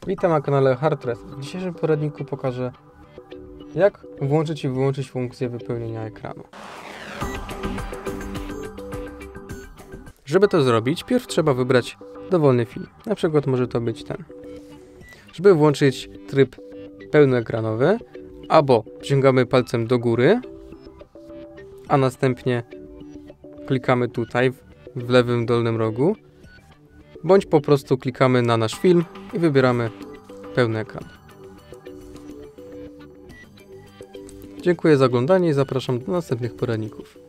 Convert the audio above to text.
Witam na kanale Hard Reset. W dzisiejszym poradniku pokażę, jak włączyć i wyłączyć funkcję wypełnienia ekranu. Żeby to zrobić, pierw trzeba wybrać dowolny film. Na przykład może to być ten. Żeby włączyć tryb pełnoekranowy, albo przyciągamy palcem do góry, a następnie klikamy tutaj w lewym dolnym rogu, bądź po prostu klikamy na nasz film i wybieramy pełny ekran. Dziękuję za oglądanie i zapraszam do następnych poradników.